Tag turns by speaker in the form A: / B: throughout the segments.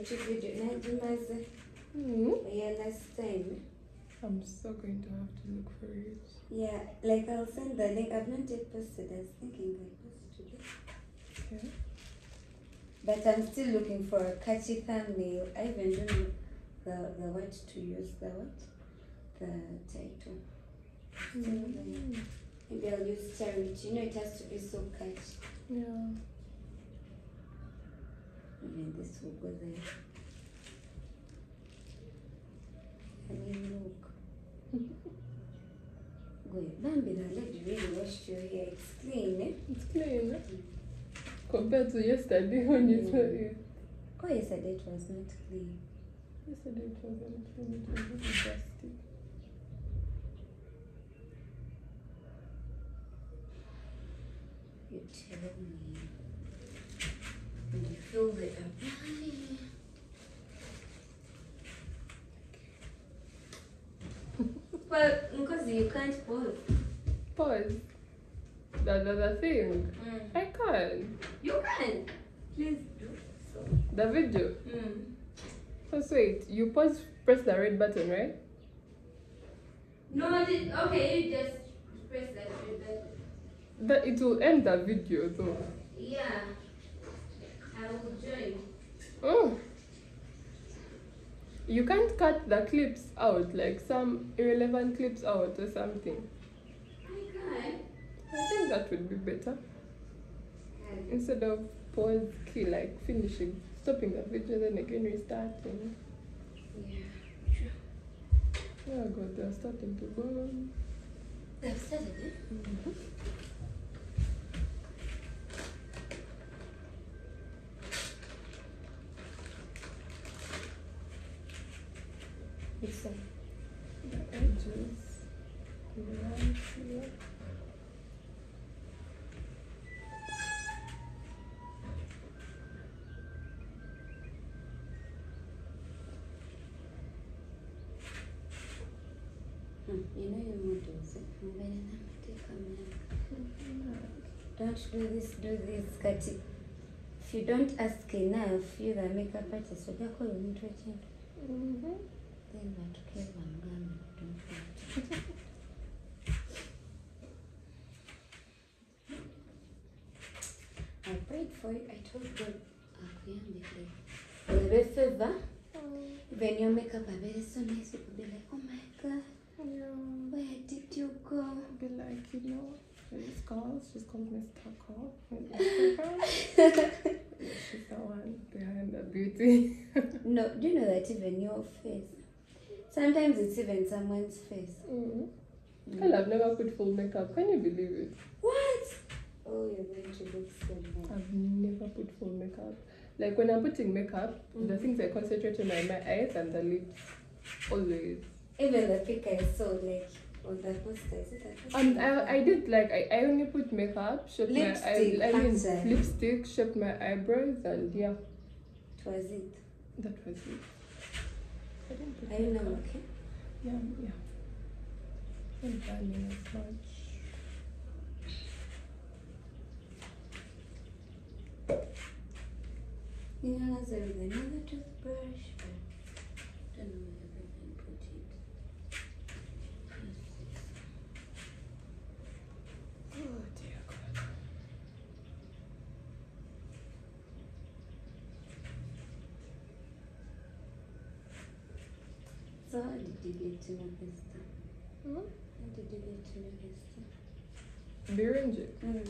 A: video. Yeah, last time.
B: I'm so going to have to look for it.
A: Yeah, like I'll send the link. I've not yet posted. I was thinking I post today.
B: Okay.
A: But I'm still looking for a catchy thumbnail. I even don't know the what to use. The title. Maybe I'll use charity. It has to be so catchy.
B: Yeah.
A: Even this will go there. I mean, look. Good. Bambi, the lady really washed your hair. It's clean, eh?
B: It's clean, eh? Compared to yesterday when you saw it.
A: Oh, yesterday it was not clean.
B: Yesterday it wasn't clean, it was really dusty.
A: You tell me. And you feel the apply. Well, because you can't pause.
B: Pause. That's the thing. I can.
A: You can. Please do so.
B: The video. So wait, you press the red button, right?
A: No, okay, you just press that red button.
B: It will end the video though.
A: Yeah. I will join.
B: Oh. You can't cut the clips out, like some irrelevant clips out or something.
A: I can.
B: I think that would be better. Instead of pause key, like finishing, stopping the video, then again restarting.
A: Yeah, sure.
B: Oh god, they're starting to burn.
A: They've started it? It's
B: the edges. Right here.
A: You know your models. Don't do this, Kati. If you don't ask enough, you're the makeup artist. Then I prayed for you. I told God, I'll favor. When your makeup are very so nice, people be like, oh my god, where did you go?
B: Be like, she's called Mr. Call. She's the one behind the beauty.
A: No, do you know that even your face? Sometimes it's even someone's face.
B: Well, I've never put full makeup. Can you believe it?
A: What? Oh, you're going to look so nice.
B: I've never put full makeup. Like when I'm putting makeup, the things I concentrate on are my eyes and the lips. Always.
A: Even the pic I saw, like on the poster, is it a poster?
B: And I did like I only put makeup, shaped
A: lipstick,
B: my lipstick, shaped my eyebrows, and yeah.
A: That was it.
B: That was it. I didn't put
A: Are you now okay?
B: Yeah. I'm burning as much.
A: You know, as with another toothbrush, but I don't know whether I can put it.
B: Oh dear God.
A: So how did you get to know this stuff? How did you get to know this stuff?
B: Birinji.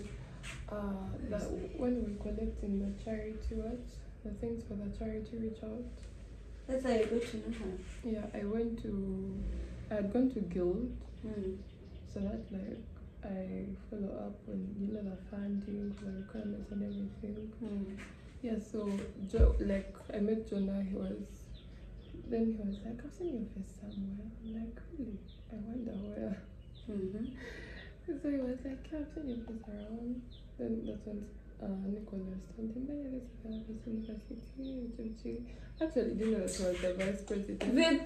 B: When we're collecting the charity works, the things for the charity reach out.
A: That's how you got to know her?
B: Yeah, I had gone to Guild. So that like I follow up on the funding, the requirements and everything. Yeah, so like I met Jonah, he was like, I've seen your face somewhere. I'm like, really? I wonder where. So he was like, yeah, I've seen your face around. Then that's when Nicholas told him, yeah, this is university. Actually, didn't know that he was the vice president.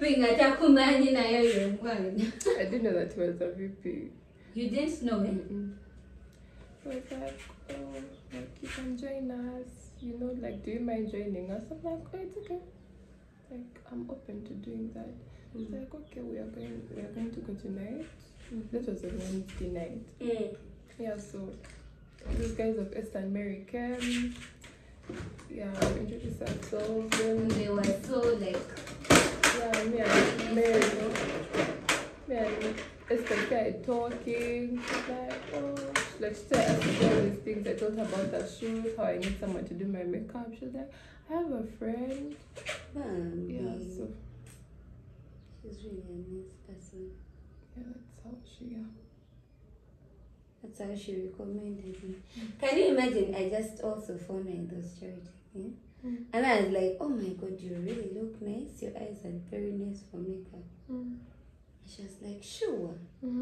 B: I didn't know that he was a VP.
A: You didn't know him?
B: So it's like, oh, like you can join us, like, do you mind joining us? I'm like, oh, it's okay. like, I'm open to doing that. It's like, okay, we are going to go tonight. That was a Wednesday night. Yeah, so these guys of Eastern Mary came. Yeah, we introduced ourselves.
A: And they were so like,
B: yeah, me and Mary, me and Esther started talking. Like, oh, like she started asking all these things. I told her about the shoes, how I need someone to do my makeup. She was like, I have a friend. Yeah, so
A: she's really a nice person.
B: yeah, that's how she.
A: That's how she recommended me. Can you imagine? I just also found her in those charity. Yeah? And I was like, oh my god, you really look nice. Your eyes are very nice for makeup. She was like, sure.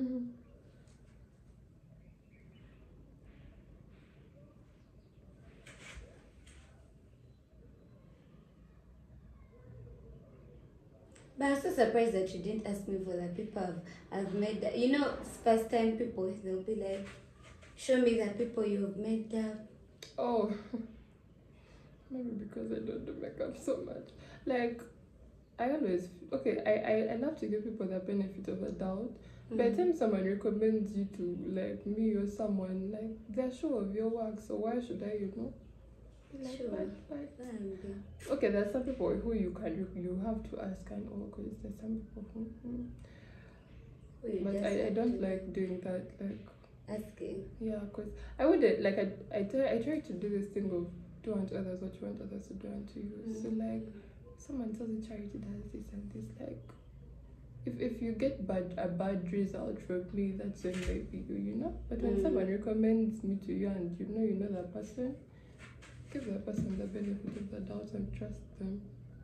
A: But I'm so surprised that you didn't ask me for the people I've made. You know, first time people, they'll be like, show me the people you've made up.
B: Oh, maybe because I don't do makeup so much. Like, I always, okay, I love to give people the benefit of the doubt. By the time someone recommends you to, like, me or someone, like, they're sure of your work, so why should I, be like,
A: Sure.
B: Okay, there's some people who you have to ask and all, because there's some people who, but I don't like doing that, like,
A: asking.
B: Yeah, because I wouldn't, like, I try to do this thing of do unto others what you want others to do unto you. So, like, someone tells you charity does this and this, like, if you get a bad result from me, that's when maybe you. But when someone recommends me to you and you know that person, give that person the benefit of the doubt and trust them.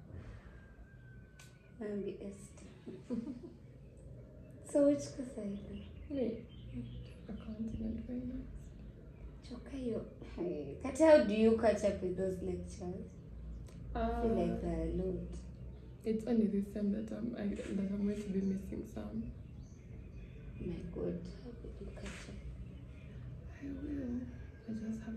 A: I'm the Esther. So which course are you doing?
B: Me, accounting and finance.
A: Chokayo. Hey, how do you catch up with those lectures? I feel like they're a lot.
B: It's only this time that I'm going to be missing some.
A: My God, how could you catch up?
B: I will. I just have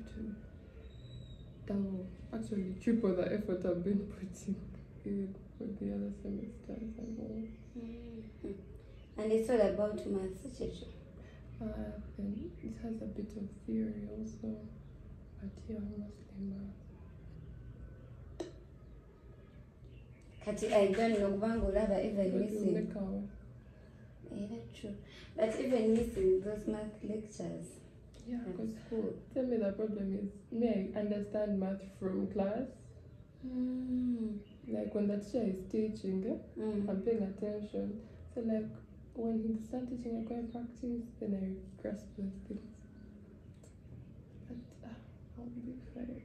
B: to triple the effort I've been putting in for the other semesters and all.
A: And it's all about maths, literature.
B: Then it has a bit of theory also, but yeah, mostly math.
A: Kati, I don't know, Bangolava even missing. Yeah, that's true. But even missing those math lectures.
B: Yeah, because tell me the problem is, me, I understand math from class. Like when the teacher is teaching, I'm paying attention. So like when he starts teaching, I go and practice, then I grasp those things. But I'll be fine.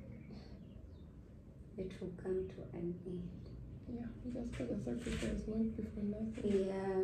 A: It will come to an end.
B: Yeah, just for the sacrifice won't be for nothing.
A: Yeah.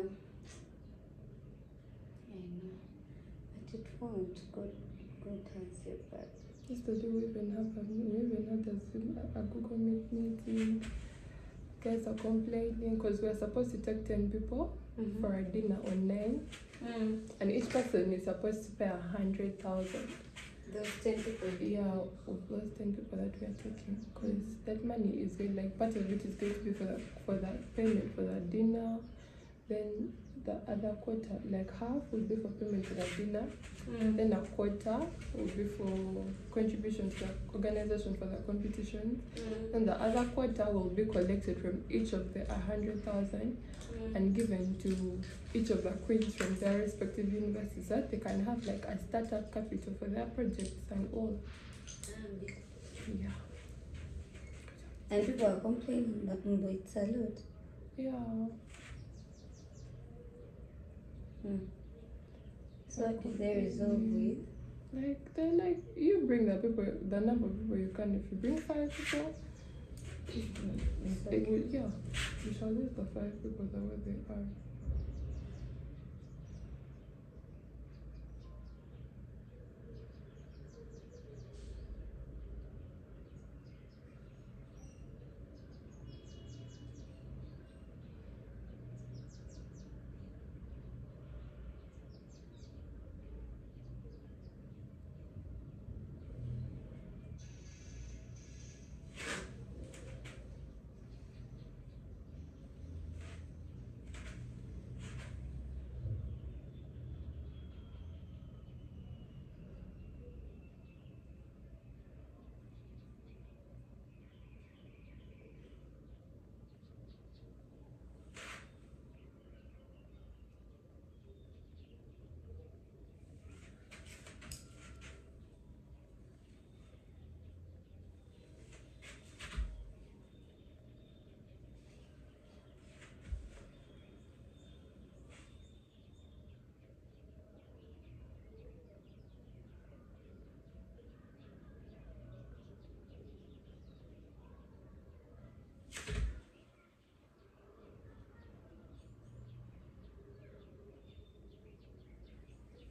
A: I know. But it won't. God has your back.
B: Yesterday we even had a Google Meet meeting. Guys are complaining because we're supposed to take 10 people for a dinner online, and each person is supposed to pay 100,000.
A: Those 10 people.
B: Yeah, of those 10 people that we are taking, because that money is going, like, part of it is going to be for the payment for the dinner. Then the other quarter, like half, will be for payment for the dinner. Then a quarter will be for contribution to the organization for the competition. Then the other quarter will be collected from each of the 100,000 and given to each of the queens from their respective universities, so that they can have like a startup capital for their projects and all. Yeah.
A: And people are complaining, but it's a lot.
B: Yeah.
A: So what did they resolve with?
B: Like, they're like, you bring the number of people you can. If you bring 5 people, they will, yeah, you shall leave the 5 people the way they are.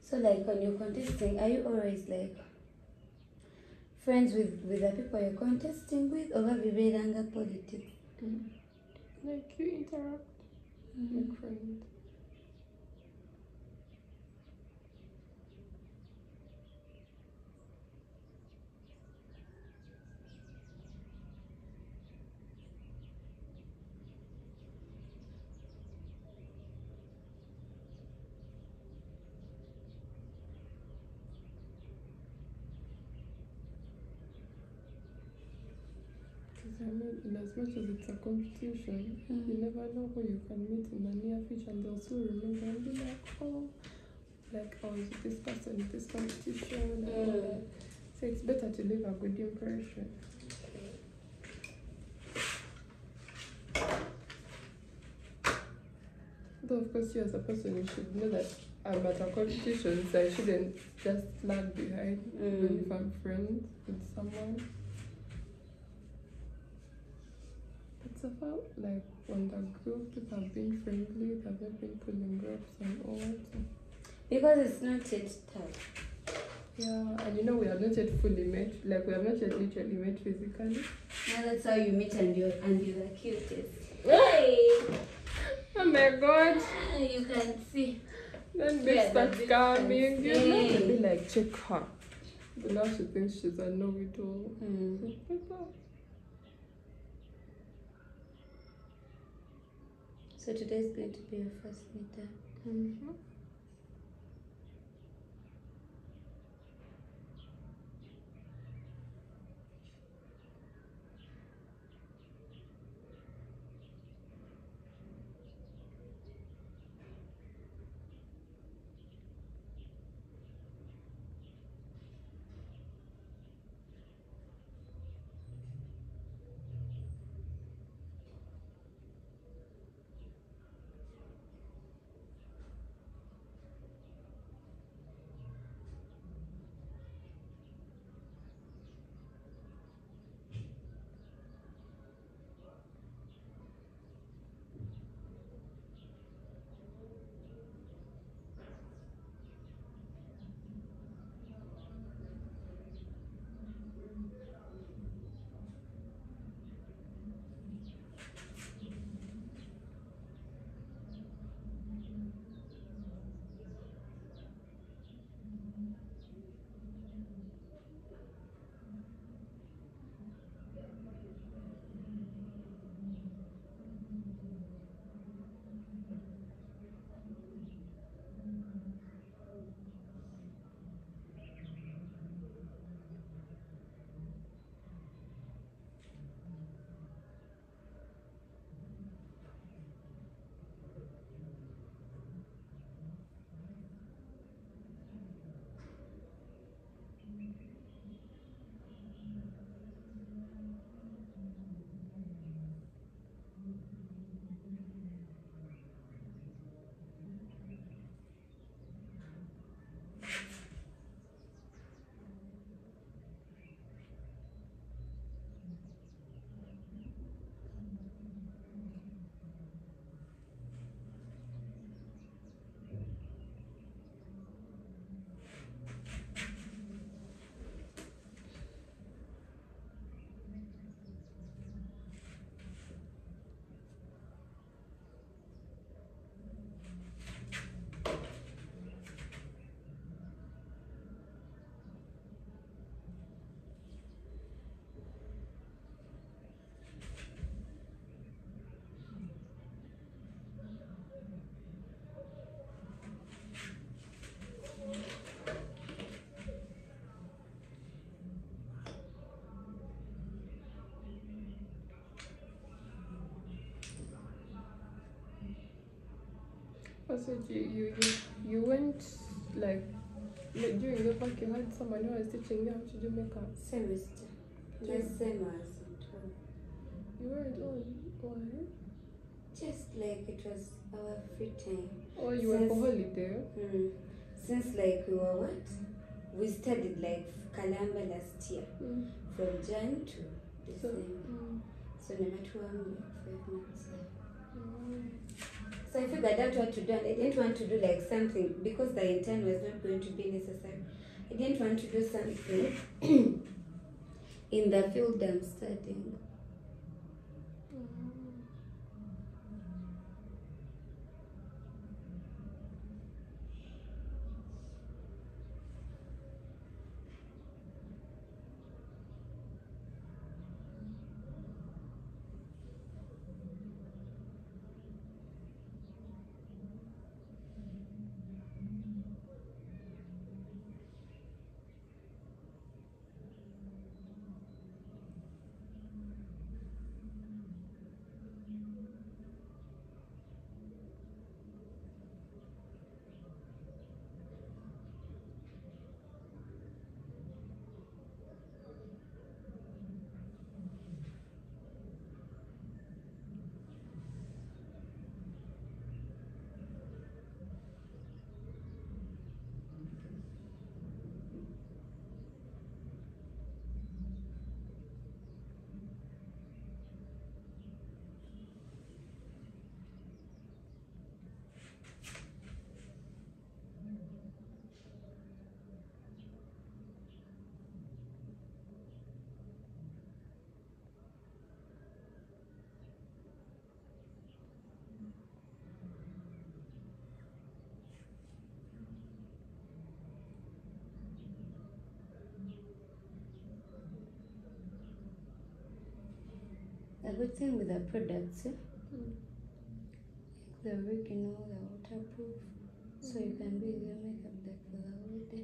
A: So like when you're contesting, are you always like friends with the people you're contesting with, or have you read anger politics?
B: Like you interact with friends. I mean, in as much as it's a competition, you never know who you can meet in the near future, and they'll still remember and be like, oh, like I was with this person in this competition and all that. So it's better to leave a good impression. Though of course you as a person, you should know that I'm at a competition, so I shouldn't just lag behind even if I'm friends with someone. It's about like when the group people have been friendly, they've not been pulling groups and all that.
A: Because it's not yet tough.
B: Yeah, and you know we have not yet fully met, like we have not yet literally met physically.
A: Now that's how you meet and you're the cutest. Hey!
B: Oh my god!
A: You can see.
B: Then they start coming, you know, to be like, check her. But now she thinks she's a know-it-all.
A: So today's going to be your first meetup.
B: Also, you went like during the park you had someone who was teaching you how to do makeup.
A: Semester. Just same as at home.
B: You weren't alone. Why?
A: Just like it was our free time.
B: Oh, you were for holiday?
A: Since like we were what? We studied like Kalamba last year. From Jan to December. So never 2 like 5 months. So I figured out what to do, and I didn't want to do like something because the intern was not going to be necessary. I didn't want to do something in the field I'm studying. A good thing with the products, the original, the waterproof, so you can do your makeup like for the whole day.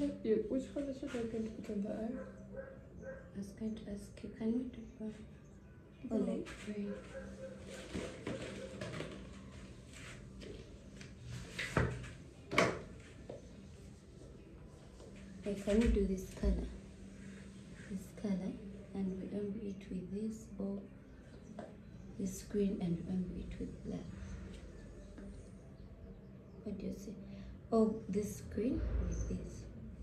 B: which color should I going to put on the eye?
A: I was going to ask you, can you do brown? Or like green? Like, can you do this color? This color, and we umber it with this, or this green and umber it with black. What do you say? Oh, this green with this.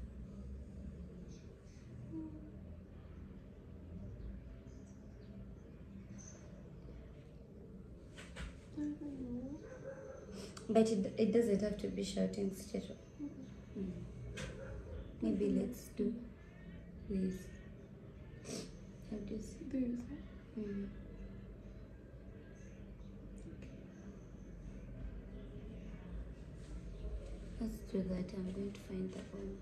A: But it doesn't have to be short instead of. Maybe let's do this. How do you see
B: This.
A: Let's do that. I'm going to find the ombre.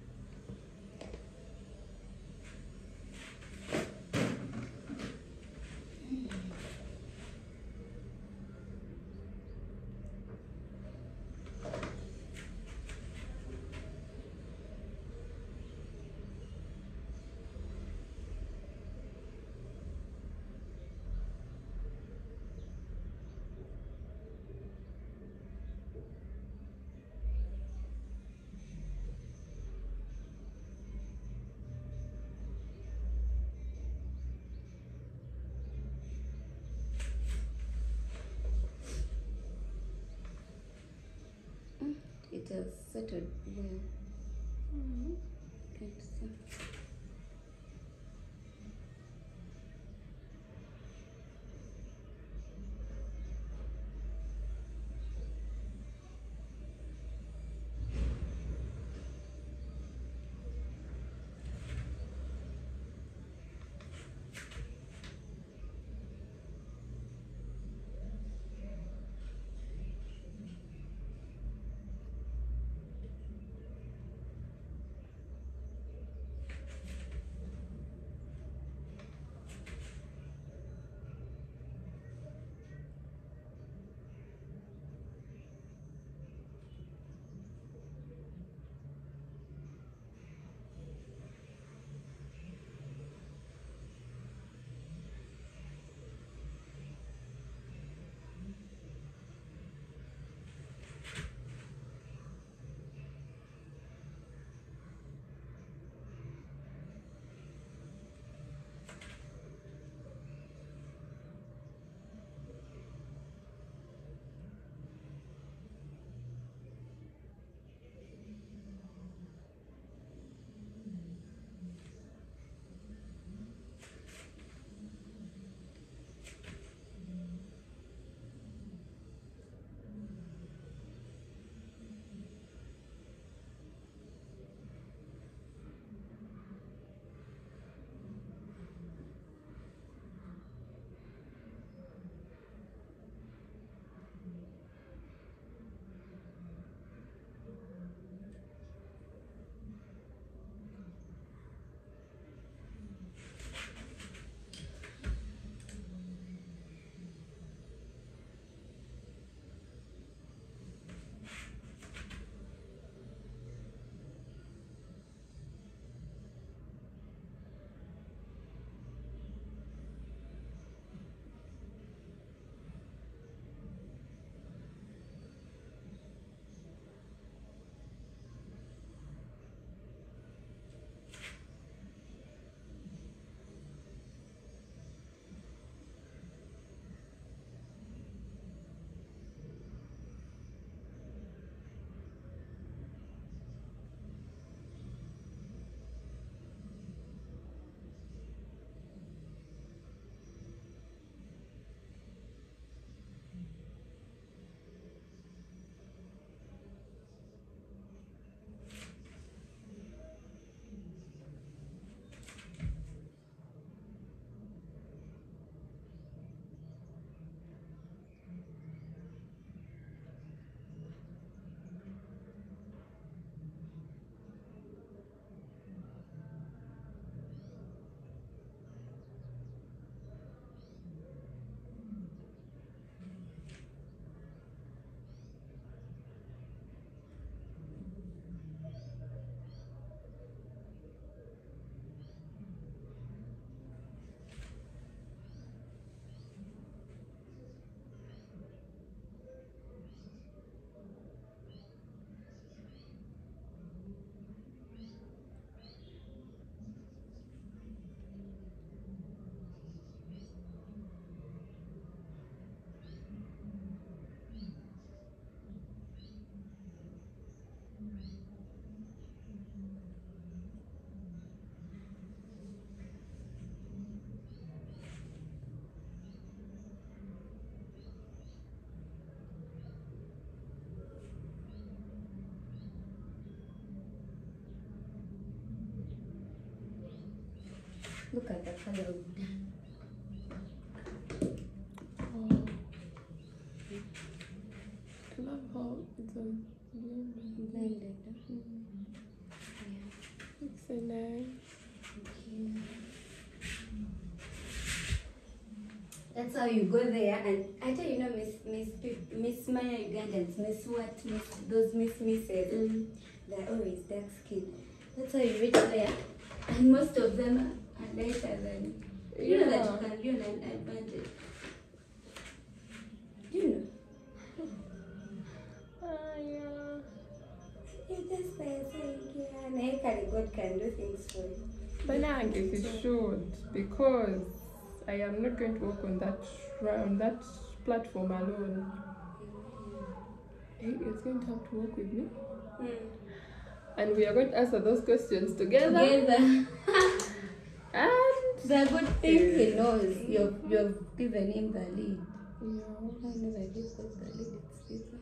A: It has settled well. Can't see. Look at the color.
B: Oh. I love how it's a
A: Blended.
B: It's so nice.
A: That's how you go there, and I tell you, Miss Maya Ugandans, Miss what, Miss those Misses, they're always dark skin. That's how you reach there, and most of them are lighter than you. Know that you can do an advantage. You know.
B: Yeah.
A: You just saying, yeah, and God can do things for you.
B: But now I guess it should, because I am not going to work on that platform alone. He is going to have to work with me, and we are going to answer those questions together. And
A: the good thing he knows, you've given him the lead.
B: Yeah.
A: I know that he's got the lead. It's easy.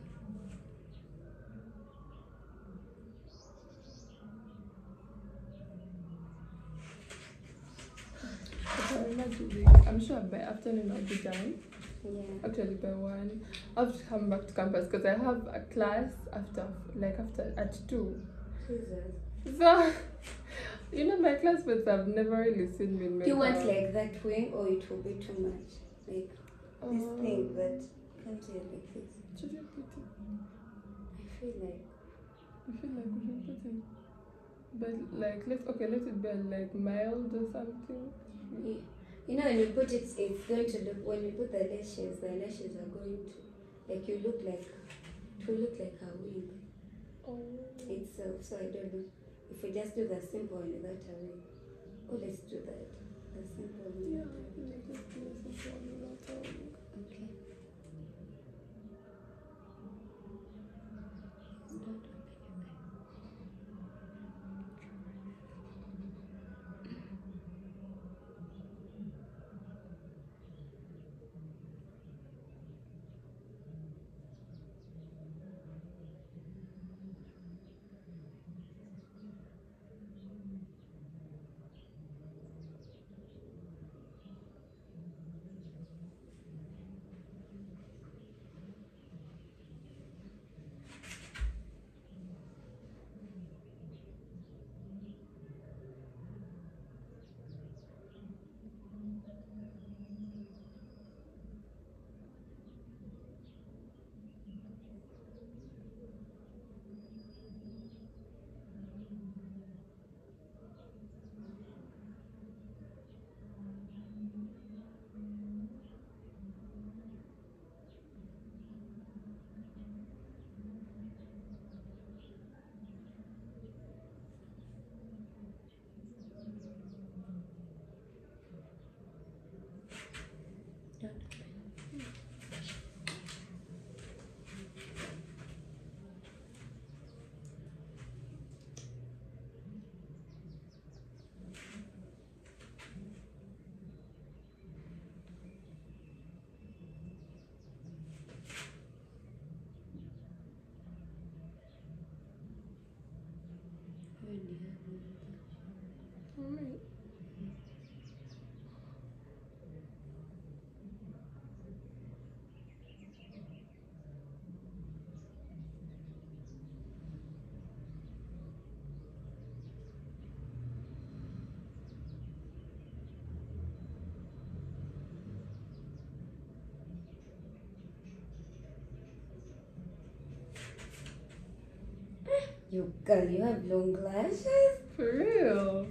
B: I'm sure by afternoon I'll be done.
A: Yeah.
B: Actually, by 1, I have to come back to campus because I have a class after at 2.
A: Jesus.
B: So, my classmates have never really seen me in makeup.
A: Do you want like that wing, or it will be too much? Like this thing that comes here like this.
B: Should you put it?
A: I feel like
B: we should put it. But like, let it be like mild or something.
A: Yeah. When you put it, it's going to look, when you put the lashes are going to, like, it will look like a wig itself. So I don't know if we just do the simple one without a wig. Oh, let's do that. The simple one.
B: Yeah, let's do the simple one without a wig.
A: Okay.
B: Alright.
A: You girl, you have long lashes.
B: For real?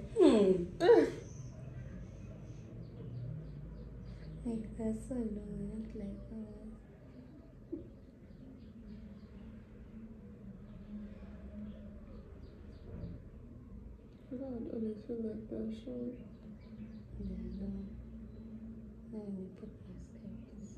A: Like they're so long, not like ours.
B: I would always feel like they're short.
A: Yeah, no. Now when you put mascaras.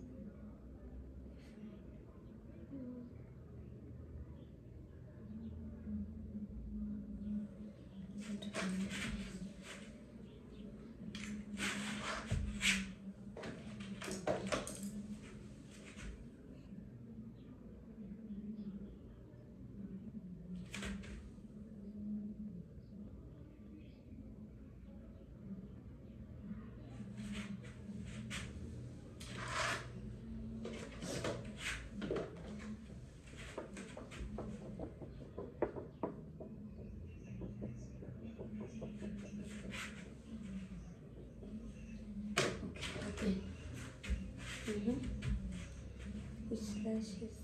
A: lashes.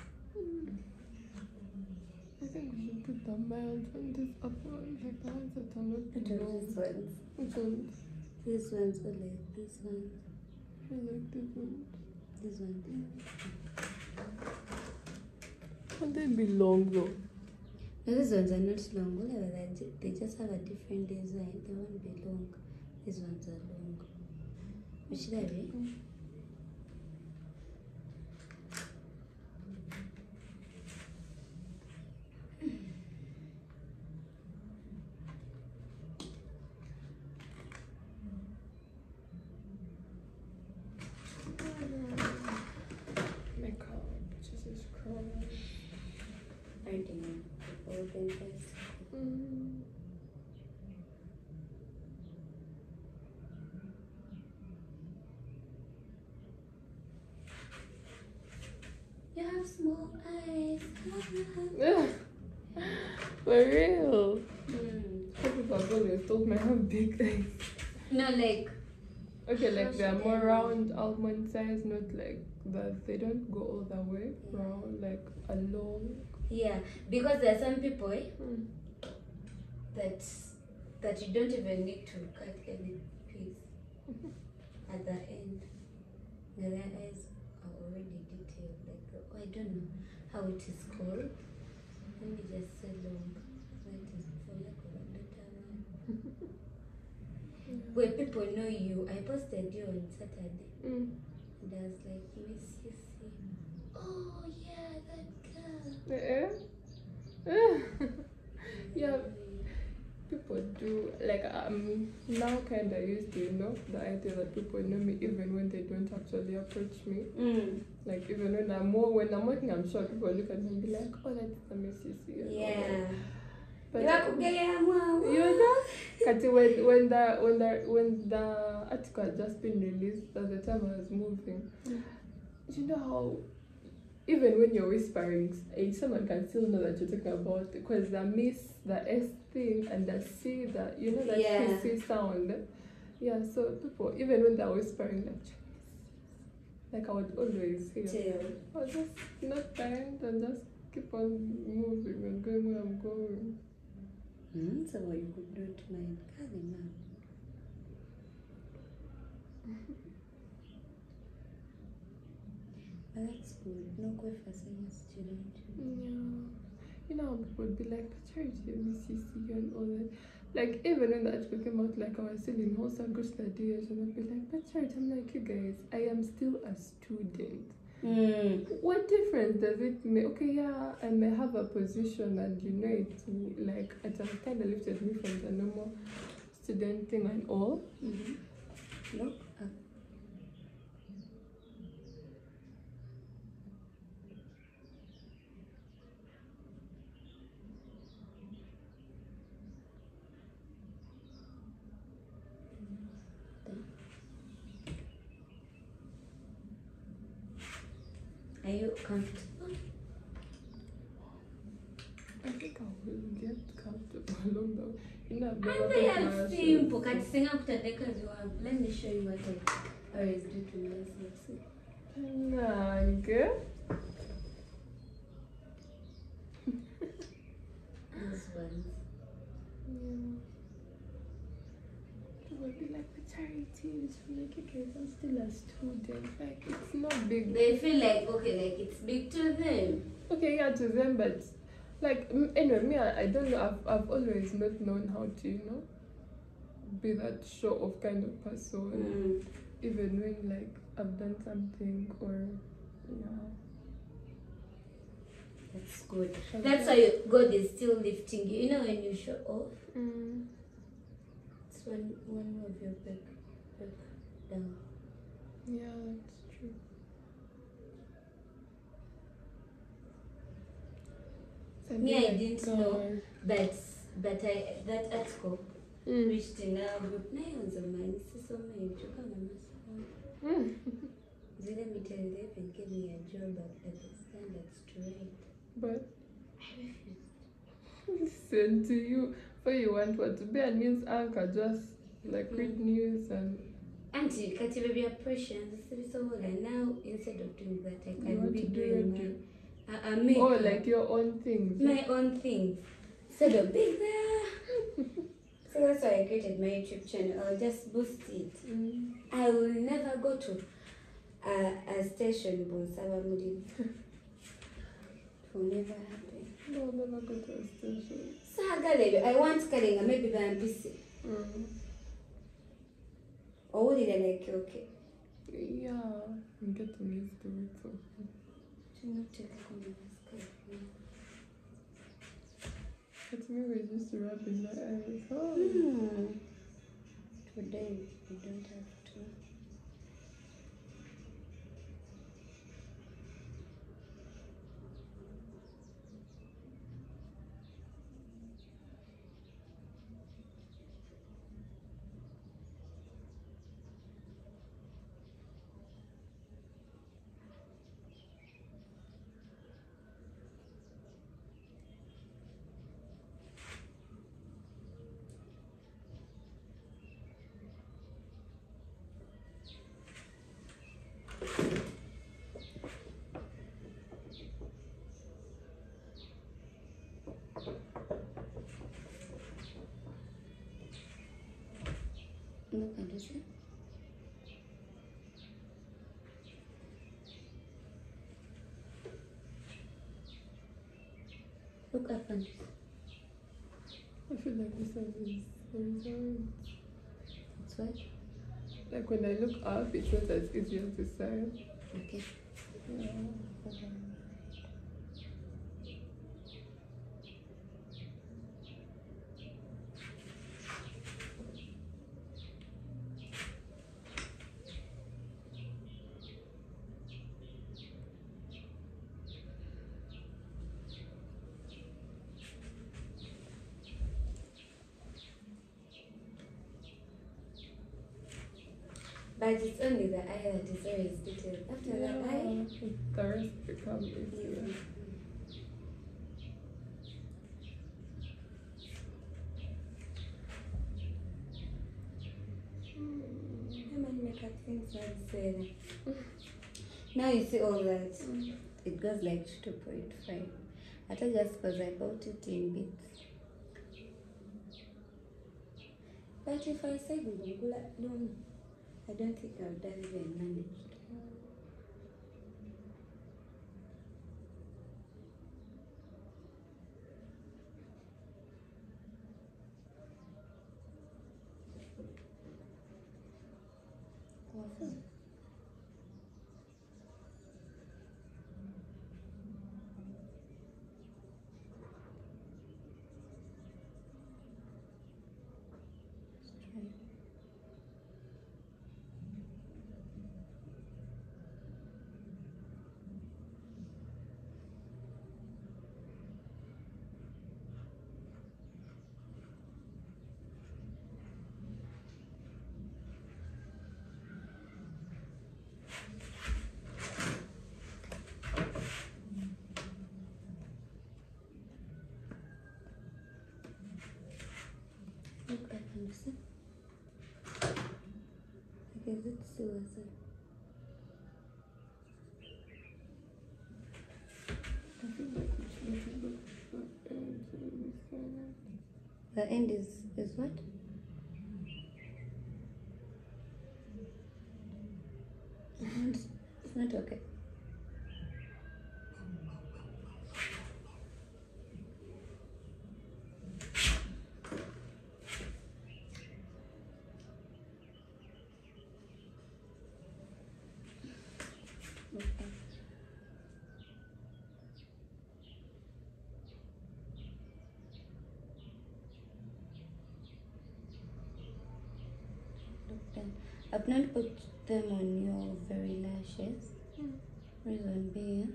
B: I think we should put the mild on this upper one, like the ones that are not long.
A: These ones.
B: Which ones?
A: These ones or like this one.
B: I like this one.
A: This one.
B: Can they be long though?
A: No, these ones are not long. Whatever they just have a different design. They won't be long. These ones are long. Which should I be?
B: Makeup, Jesus Christ.
A: Painting all painters. You have small eyes.
B: For real. Some people have always told me I have big eyes.
A: No, like.
B: Okay, like they're more round, almond size, not like that. They don't go all the way round, like a long.
A: Yeah, because there are some people that you don't even need to cut any piece at the end. Their eyes are already detailed. Like I don't know how it is called. Let me just say long. That is for lack of a better one. Where people know you. I posted you on Saturday. And I was like, Miss Sissy. Oh yeah, that girl.
B: Yeah, people do like now kind of used to the idea that people know me even when they don't actually approach me. Like even when I'm working, I'm sure people look at me and be like, oh, that's the Mrs.
A: Yeah.
B: But
A: you
B: know, when the article had just been released, at the time I was moving, you know how even when you're whispering, someone can still know that you're talking about, because the miss, the S thing, and the C, that that C sound. Yeah, so people, even when they're whispering, like I would always hear. I'll just not mind and just keep on moving and going where I'm going.
A: So you could do it, my darling. But that's good. No good for saying a student.
B: Yeah. You know how people would be like, but Charity, MCC and all that. Like, even when the article came out, like, I was still in Hosa Gusta Diaz, and I'd be like, but Charity, I'm like, you guys, I am still a student. What difference does it make? Okay, yeah, I may have a position, and it like, it has kind of lifted me from the normal student thing and all.
A: Look. Are you comfortable?
B: I think I will get comfortable along the way.
A: Let me show you what I always do to myself. These ones.
B: People will be like, the charities. I'm like, okay, I'm still a student. Like, it's not big.
A: They feel like, okay, like it's big to them.
B: Okay, yeah, to them, but like, anyway, me, I don't know. I've always not known how to, be that show off kind of person. Even when, like, I've done something or,
A: That's good. That's why God is still lifting you. You know when you show off? It's one of your back down.
B: Yeah, that's true.
A: Me, I didn't know that that article reached in our group. So many let me tell you, they even gave me a job at the Standards to write.
B: But
A: I refused.
B: Listen to you. For you want what to be a news anchor, just like read news and
A: Auntie, Kati baby, precious. So like now, instead of doing that, I
B: You
A: can
B: want
A: be
B: to do
A: doing
B: radio?
A: my
B: Oh, like your own things.
A: my own things. Instead of being there. So that's why I created my YouTube channel. I'll just boost it. I will never go to a station, Bonsabamudi. It will never happen.
B: No, I'll never go to a station.
A: Sagalebe, I want Kalinga, maybe by I'm busy. Or would it like okay?
B: Yeah, I'm getting used to it. So. But me, we just rubbing my eyes. Oh.
A: Today, we don't have to. Look at this. Look up and
B: I feel like this one is very
A: it's what?
B: like when I look up, it's not as easy as this side.
A: Okay.
B: Yeah.
A: But it's only the eye that is always detailed. After the eye,
B: the rest becomes easier.
A: how many makeup things I say? Now you see all that. It goes like 2.5. I thought just because I bought it in bits. But if I say Google, no, I don't think I would have even managed. Look up and see. Okay, let's see what's it.
B: I feel like it's looking the end to this side.
A: The end is what? It's not okay. I've not put them on your very lashes. Reason being,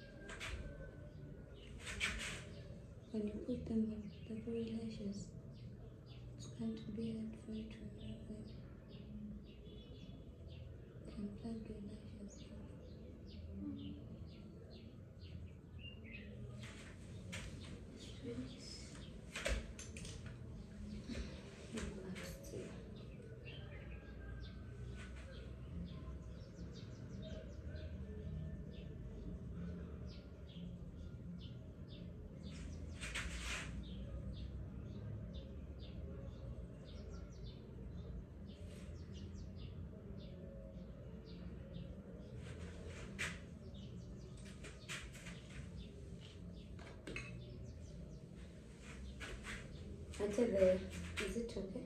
A: when you put them on the very lashes, it's going to be hard for you to remove them. You can plug your lashes in. Until there. Is it okay?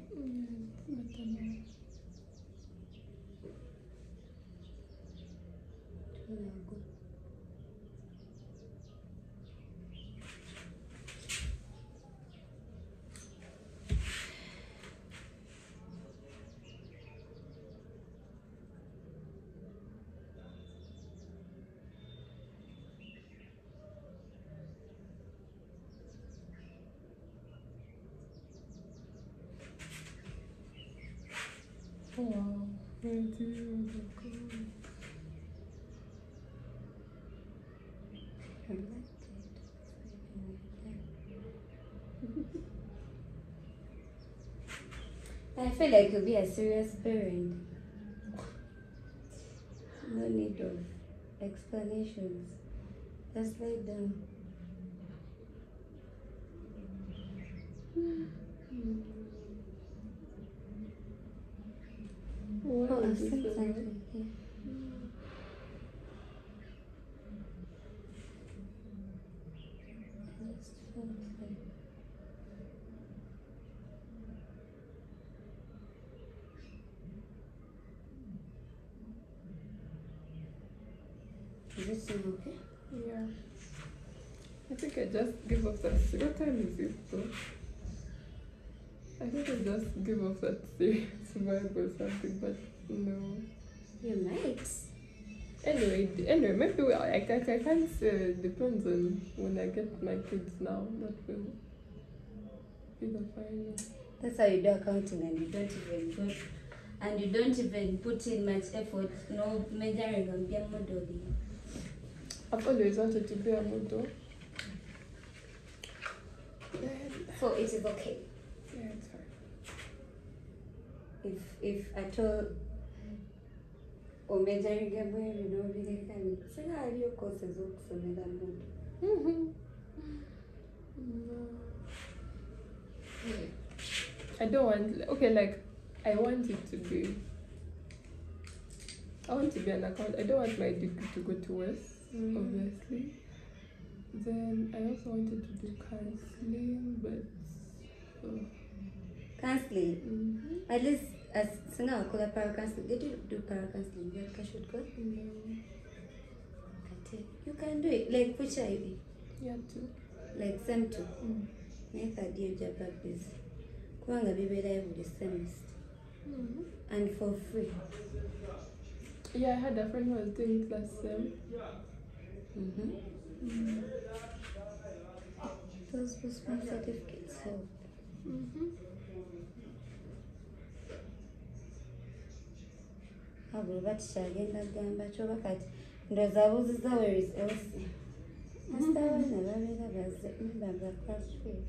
B: Wow, thank you.
A: I feel like you'll be a serious parent. No need of explanations. Just lay down.
B: What
A: Oh, I've
B: is
A: seen
B: this
A: something here. Just felt like is it still okay?
B: Yeah. I think I just give off that. What time is it though? I think I just give off that serious vibe or something, but no.
A: You might.
B: Anyway, maybe I can't say. Depends on when I get my kids now. That will be the final.
A: That's how you do accounting, and you don't even go, and you don't even put in much effort. No measuring on your modeling.
B: I've always wanted to be a model.
A: So it is okay.
B: Yeah, it's fine.
A: If at all or measuring a boy, you know, really can say how your courses work for another mood.
B: I don't want, okay, like, I want to be an account. I don't want my degree to go to West, obviously. Then I also wanted to do counseling, but
A: Counseling? At least as Sanga call para counseling. Did you do para counseling? You should go?
B: no.
A: You can do it. Like which are you?
B: Yeah, too.
A: Like SEM 2. Make a deal job busy. Kuanga baby there with the semester. And for free.
B: Yeah, I had a friend who was doing class SEM.
A: Those postman certificates help. Abo batishagenda gamba choba kati ndoza buziza where is else. Asta wana babera baze mbamba class free.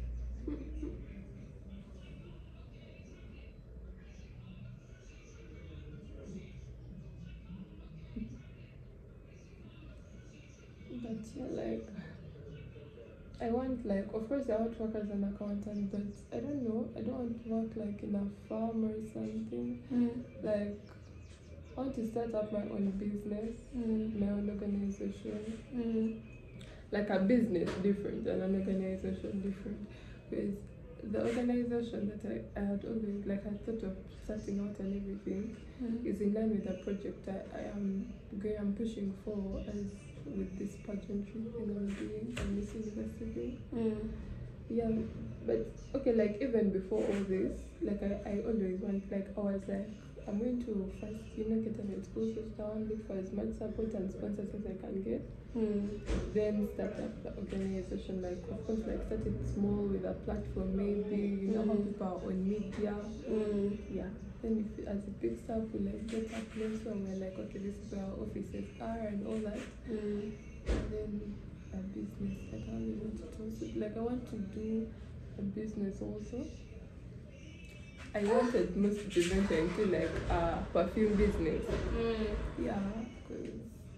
B: But yeah, like, I want, like, of course I want to work as an accountant, but I don't know, I don't want to work like in a farm or something. Like, I want to start up my own business, my own organization. Like a business different and an organization different. Because the organization that I had always, like, I thought of starting out and everything is in line with the project I'm pushing for as with this pageantry thing I'm doing and Miss University. Yeah, but okay, like even before all this, like I always want, like I was like, I'm going to first, get an exposure down, look for as much support and sponsors as I can get. Then start up the organization, like of course, like start it small with a platform, maybe, how people are on media. Yeah. Then if as it picks up, we like get a place where we're like, okay, this is where our offices are and all that. And then a business, like I really want to also, like I want to do a business also. I wanted most to venture into like a perfume business. Yeah, because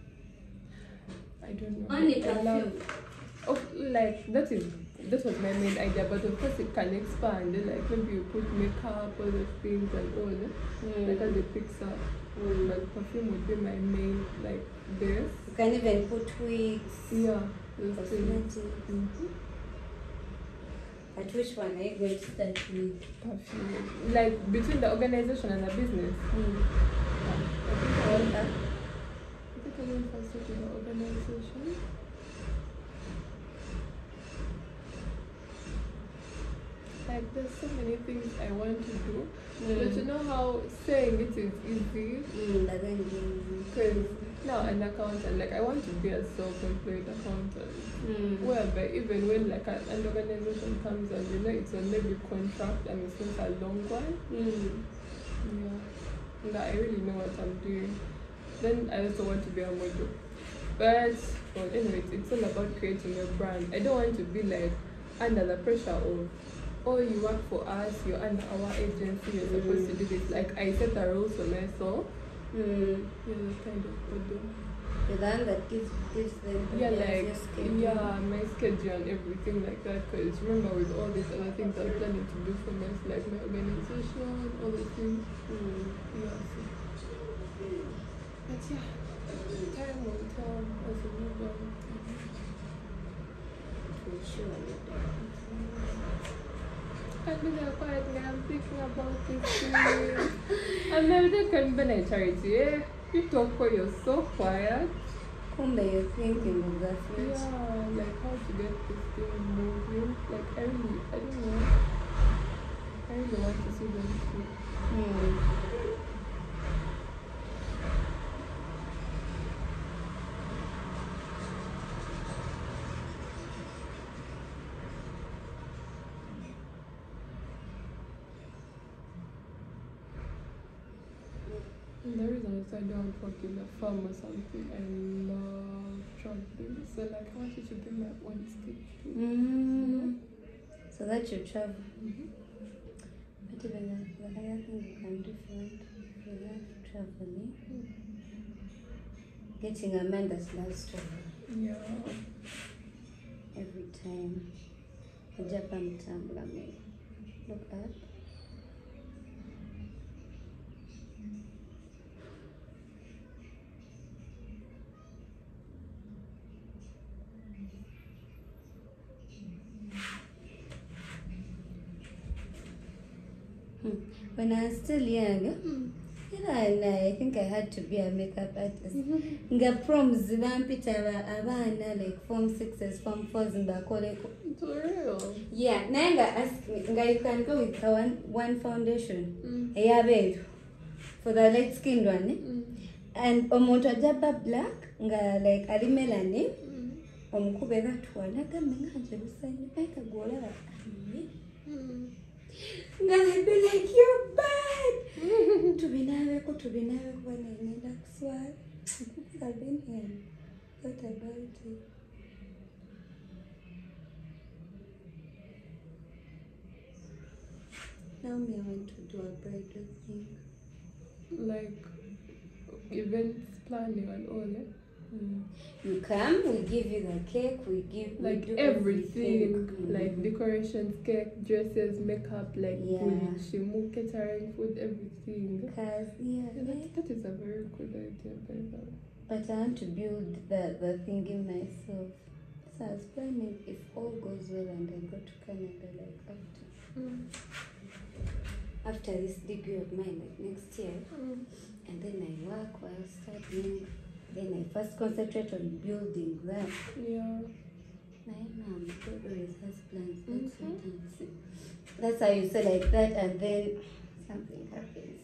B: I don't know.
A: Only perfume.
B: Like that was my main idea, but of course it can expand. Like maybe you put makeup, all those things and all. Like as it picks up. But perfume would be my main like base.
A: You can even put wigs.
B: Yeah, those things.
A: I But which one are you going to start with?
B: Perfume. Like between the organization and the business. I think I want first with the organization. Like there's so many things I want to do. But you know how saying it is easy? Because now an accountant, like I want to be a self-employed accountant. Whereby even when like an organization comes and you know it's a maybe contract and it's not a long one. Yeah. And I really know what I'm doing. Then I also want to be a model. But well anyway, it's all about creating a brand. I don't want to be like under the pressure of, oh, you work for us, you're under our agency, you're supposed to do this. Like, I set the rules for myself. You're the kind of model.
A: The one that gives them
B: your schedule. Yeah, my schedule and everything like that. Because remember, with all these other things I'm planning to do for myself, like my organization, all the things. Yeah, so. But yeah, time will tell as we move on.
A: For sure.
B: I've been quiet, I'm thinking about this thing. I've never done a charity, eh? You talk for you're so quiet.
A: Kumbe, you're thinking of that future.
B: Yeah, like how to get this thing moving. Like I don't know. I really want to see them through. And the reason I don't work in a farm or something, I love traveling. So like I want you to be my one stage too.
A: So that you travel. But even the other thing you can do if you love traveling, getting a man that loves travel.
B: Yeah.
A: Every time. Japan Tambla me. Look up. When I was still young, I think I had to be a makeup artist. Nga proms vampita abana like form 6s, form 4s in Bakoleko.
B: It's real.
A: Yeah, Nanga asked me, you can go with one foundation. For the light skinned one. And omuntu ajaba black, nga like ali melanin. Omukube that one. I can go there. And I'd be like, you're bad! To be nawe when I need a swat. I've been here. What about it? Now me, I want to do a bridal thing.
B: Like events planning and all that.
A: You come, we give you the cake, we do
B: everything. Like decorations, cake, dresses, makeup, like food, shimu, catering, food, everything. That is a very good idea, by the way.
A: But I want to build the thing in myself. So I was planning if all goes well and I go to Canada like after this degree of mine, like next year, and then I work while studying. Then I first concentrate on building that.
B: Yeah.
A: My mom always has plans. That's how you say like that, and then something happens.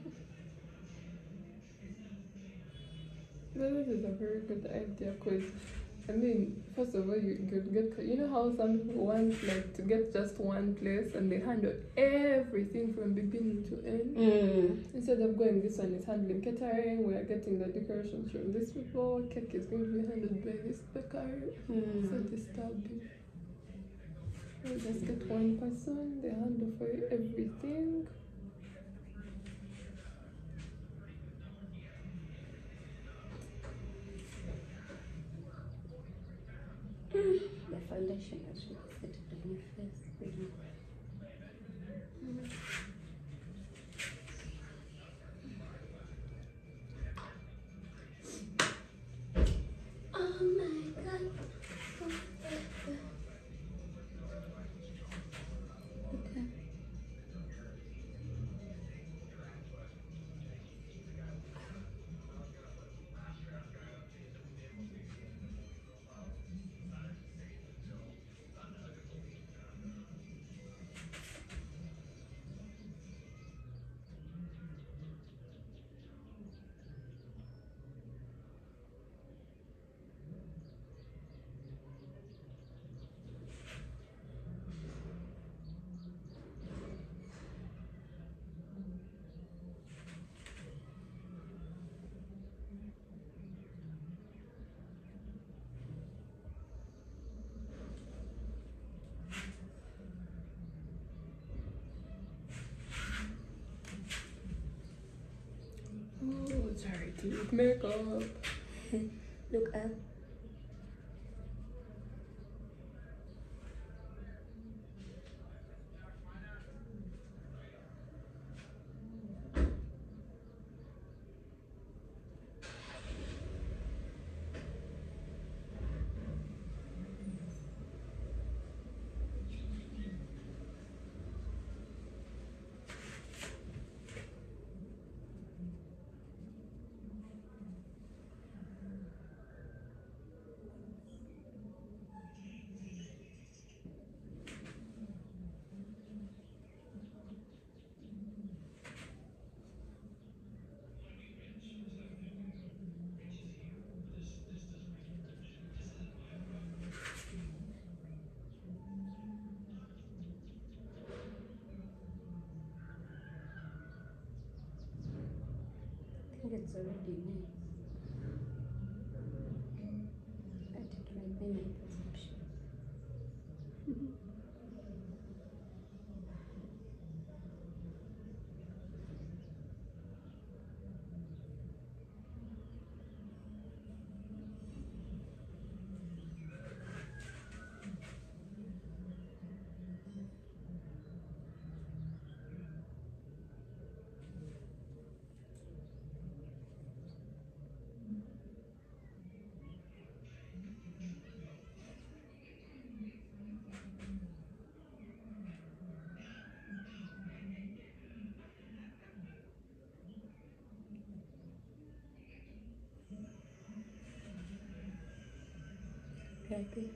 B: That is a very good idea, because I mean, first of all, you get, you know how some people want like to get just one place and they handle everything from beginning to end. Instead of going, this one is handling catering, we are getting the decorations from this people, cake is going to be handled by this bakery. So disturbing. You just get one person, they handle for you everything.
A: The foundation has really set on your face. Oh my god.
B: pretty with makeup.
A: Look up. I think it's already nice. But it might be my perception. Happy.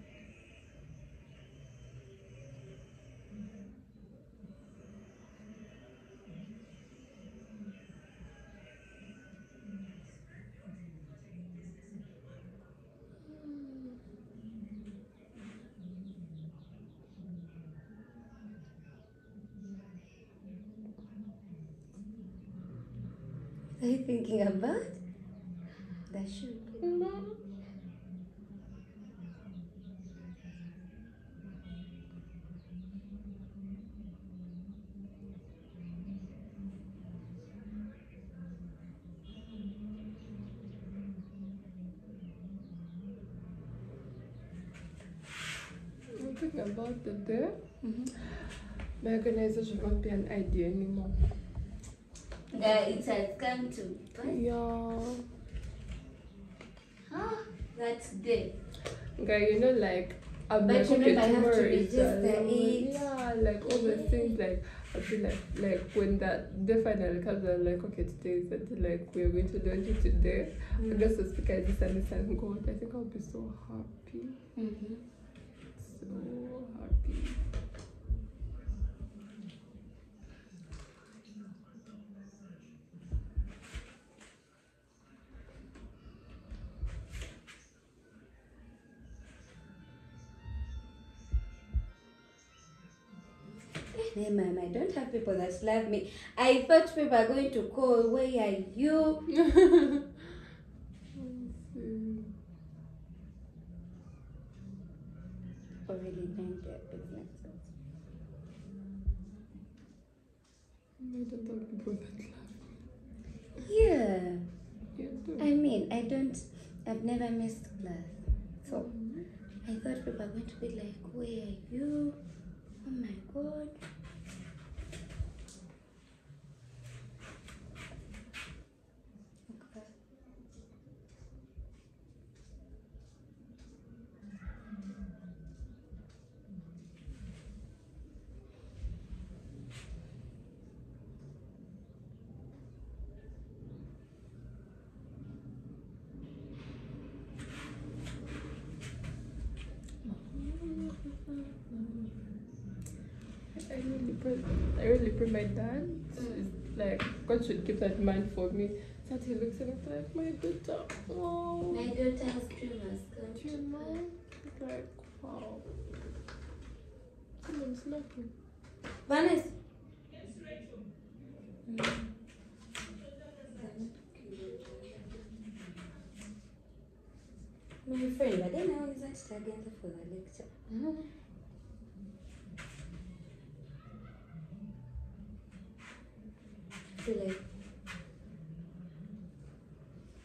A: Are you thinking about that should?
B: I'm thinking about the day. My organization won't be an idea anymore.
A: Yeah, it has come to pass.
B: Yeah.
A: Ah, that's good.
B: Guy, you know, like, I'm
A: But
B: like,
A: you
B: okay,
A: remember I have to
B: tomorrow is
A: register
B: alone.
A: it.
B: Yeah, like all the things, like, I feel like when that day finally comes, I'm like, okay, today is the day, like, we're going to launch it today. I guess to speak at this and God, I think I'll be so happy. So happy.
A: Hey, ma'am, I don't have people that love me. I thought people are going to call. Where are you? Already doing their businesses.
B: I don't have people that love me.
A: Yeah.
B: You do.
A: I mean, I've never missed class. So I thought people are going to be like, where are you? Oh my God. Okay.
B: I really pray my dad is like, God should keep that in mind for me. That he looks at it like, my daughter, wow.
A: My daughter's dream has come
B: Do you know? Like, wow. Someone's knocking.
A: Vanessa. My friend, but then I was at again for the lecture. I feel like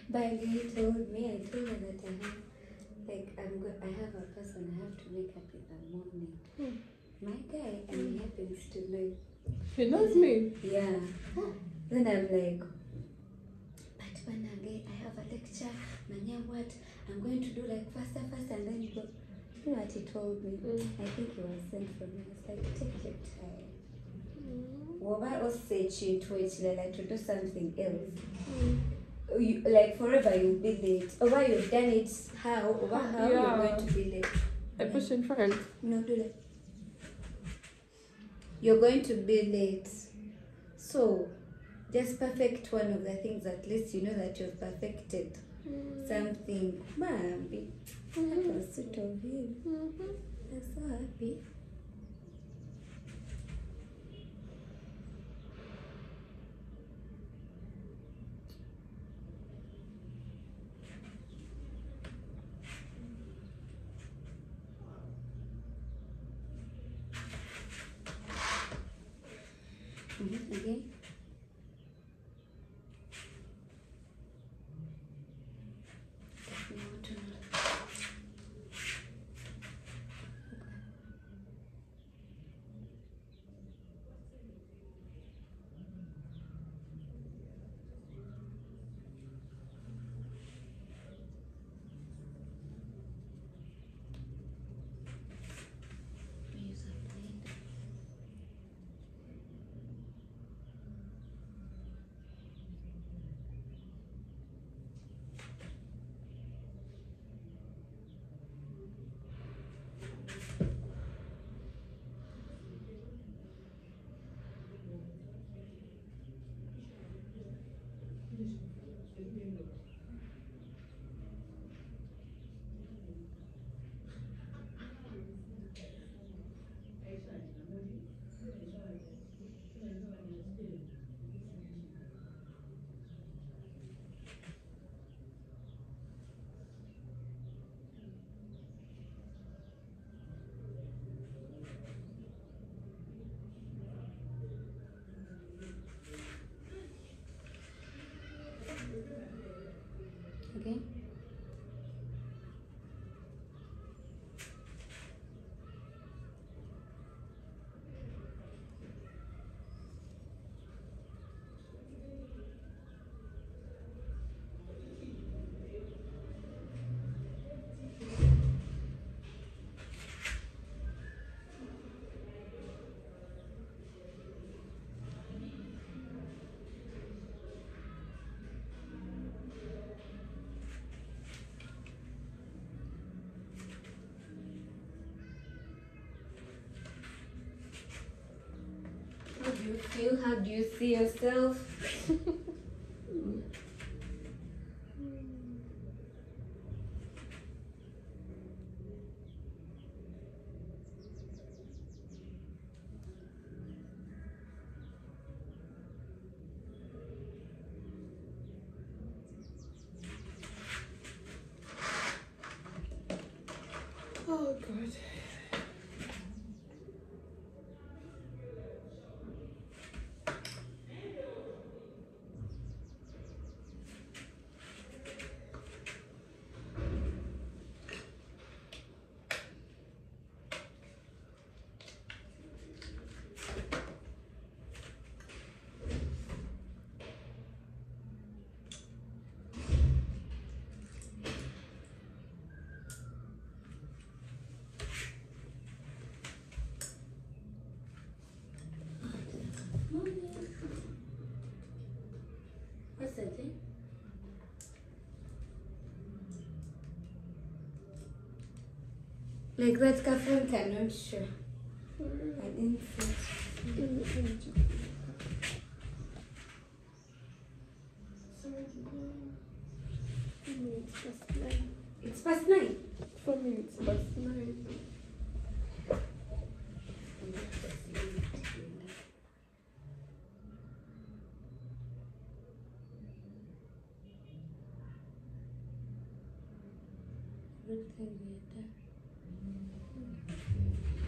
A: But he told me, I told her that I have a person I have to make up in the morning. My guy, and he happens to know.
B: He knows me.
A: Yeah. Then I'm like, but when I have a lecture, Manya, what? I'm going to do like faster, and then you go. You know what he told me? I think he was sent for me. It's like, take your time. Why else say to do something else? You, like forever you'll be late. Over you've done it how you're going to be late.
B: I push in front.
A: No, do that. You're going to be late. So just perfect one of the things, at least you know that you've perfected something. Mambi. That was sweet of you. I'm so happy. Again. Okay. How do you feel? How do you see yourself?
B: Oh God.
A: What's that thing? Like that Catholic, I'm not sure. I didn't see. It's past 9.
B: For me, it's past 9.
A: What time we are done?